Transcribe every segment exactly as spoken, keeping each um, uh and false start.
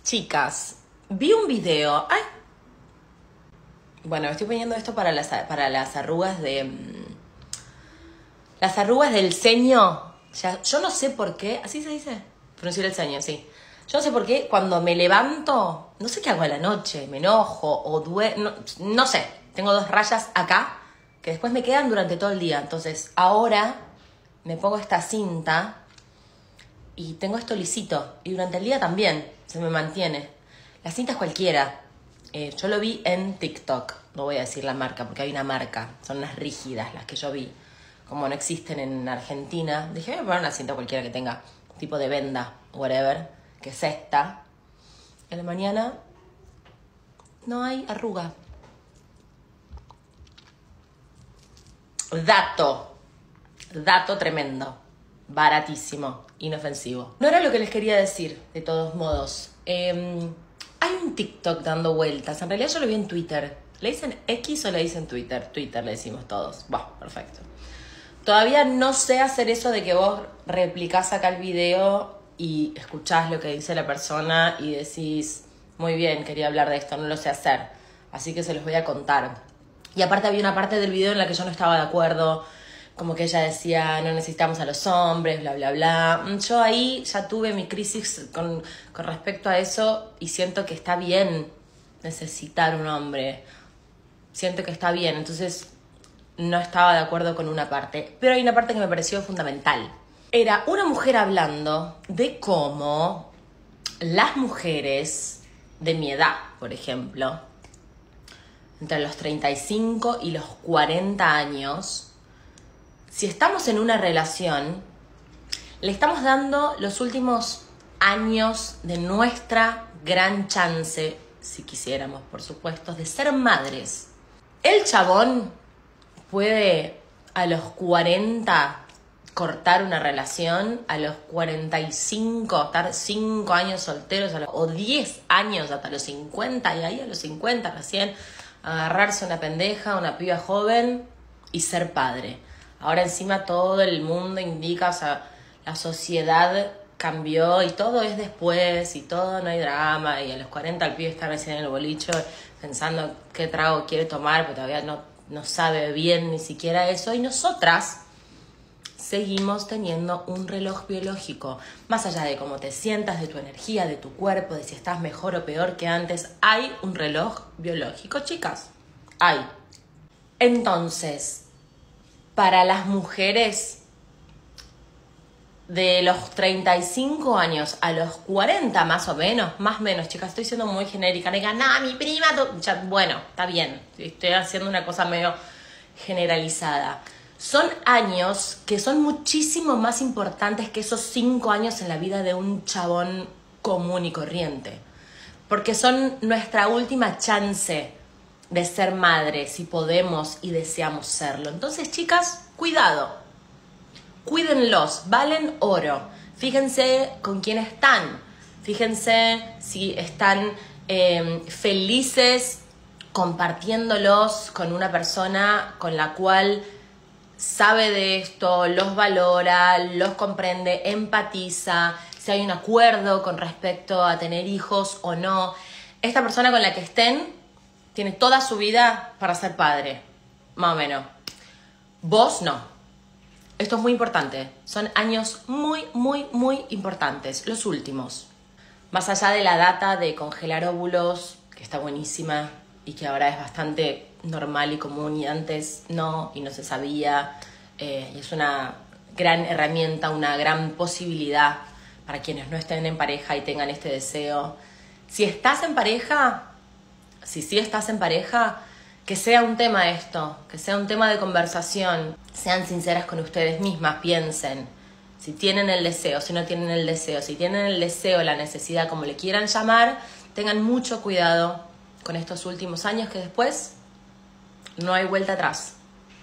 Chicas, vi un video. Ay. Bueno, estoy poniendo esto para las, para las arrugas de... Las arrugas del ceño. Ya, yo no sé por qué... ¿Así se dice? Pronunciar el ceño, sí. Yo no sé por qué cuando me levanto... No sé qué hago a la noche. Me enojo o duermo... No, no sé. Tengo dos rayas acá que después me quedan durante todo el día. Entonces, ahora me pongo esta cinta y tengo esto lisito. Y durante el día también se me mantiene. La cinta es cualquiera. Eh, yo lo vi en TikTok. No voy a decir la marca porque hay una marca. Son unas rígidas las que yo vi. Como no existen en Argentina, dije, voy a poner una cinta cualquiera que tenga tipo de venda, whatever, que es esta. En la mañana no hay arruga. Dato. Dato tremendo. Baratísimo. Inofensivo. No era lo que les quería decir, de todos modos. Eh, hay un TikTok dando vueltas. En realidad yo lo vi en Twitter. ¿Le dicen X o le dicen Twitter? Twitter le decimos todos. Bah, perfecto. Todavía no sé hacer eso de que vos replicás acá el video y escuchás lo que dice la persona y decís, muy bien, quería hablar de esto, no lo sé hacer. Así que se los voy a contar. Y aparte había una parte del video en la que yo no estaba de acuerdo, como que ella decía, no necesitamos a los hombres, bla, bla, bla. Yo ahí ya tuve mi crisis con, con respecto a eso y siento que está bien necesitar un hombre. Siento que está bien, entonces no estaba de acuerdo con una parte. Pero hay una parte que me pareció fundamental. Era una mujer hablando de cómo las mujeres de mi edad, por ejemplo, entre los treinta y cinco y los cuarenta años, si estamos en una relación, le estamos dando los últimos años de nuestra gran chance, si quisiéramos, por supuesto, de ser madres. El chabón puede a los cuarenta cortar una relación, a los cuarenta y cinco estar cinco años solteros, a los, o diez años hasta los cincuenta, y ahí a los cincuenta recién agarrarse una pendeja, una piba joven y ser padre. Ahora encima todo el mundo indica, o sea, la sociedad cambió y todo es después y todo no hay drama, y a los cuarenta el pibe está recién en el bolicho pensando qué trago quiere tomar, pero todavía no, no sabe bien ni siquiera eso, y nosotras seguimos teniendo un reloj biológico. Más allá de cómo te sientas, de tu energía, de tu cuerpo, de si estás mejor o peor que antes, hay un reloj biológico, chicas. Hay. Entonces, para las mujeres de los treinta y cinco años a los cuarenta más o menos, más o menos, chicas, estoy siendo muy genérica, no digan, no, mi prima, ya, bueno, está bien, estoy haciendo una cosa medio generalizada. Son años que son muchísimo más importantes que esos cinco años en la vida de un chabón común y corriente, porque son nuestra última chance de ser madre, si podemos y deseamos serlo. Entonces, chicas, cuidado. Cuídenlos, valen oro. Fíjense con quién están. Fíjense si están eh, felices compartiéndolos con una persona con la cual sabe de esto, los valora, los comprende, empatiza, si hay un acuerdo con respecto a tener hijos o no. Esta persona con la que estén tiene toda su vida para ser padre, más o menos. Vos no. Esto es muy importante. Son años muy, muy, muy importantes. Los últimos. Más allá de la data de congelar óvulos, que está buenísima y que ahora es bastante normal y común y antes no, y no se sabía. Eh, y es una gran herramienta, una gran posibilidad para quienes no estén en pareja y tengan este deseo. Si estás en pareja, si sí estás en pareja, que sea un tema esto, que sea un tema de conversación. Sean sinceras con ustedes mismas, piensen si tienen el deseo, si no tienen el deseo. Si tienen el deseo, la necesidad, como le quieran llamar, tengan mucho cuidado con estos últimos años, que después no hay vuelta atrás.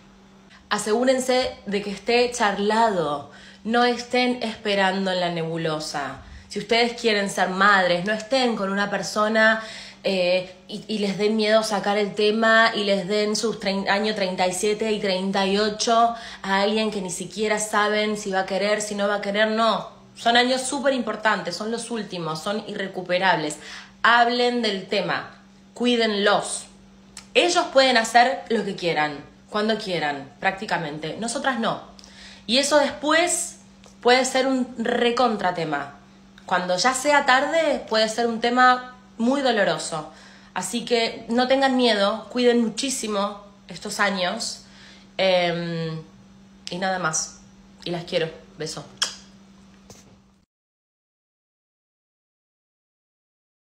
Asegúrense de que esté charlado, no estén esperando en la nebulosa. Si ustedes quieren ser madres, no estén con una persona Eh, y, y les den miedo sacar el tema y les den sus años treinta y siete y treinta y ocho a alguien que ni siquiera saben si va a querer, si no va a querer. No, Son años súper importantes, son los últimos, son irrecuperables. Hablen del tema, cuídenlos. Ellos pueden hacer lo que quieran, cuando quieran, prácticamente. Nosotras no. Y eso después puede ser un recontratema. Cuando ya sea tarde, puede ser un tema muy doloroso. Así que no tengan miedo, cuiden muchísimo estos años. Eh, y nada más. Y las quiero. Beso.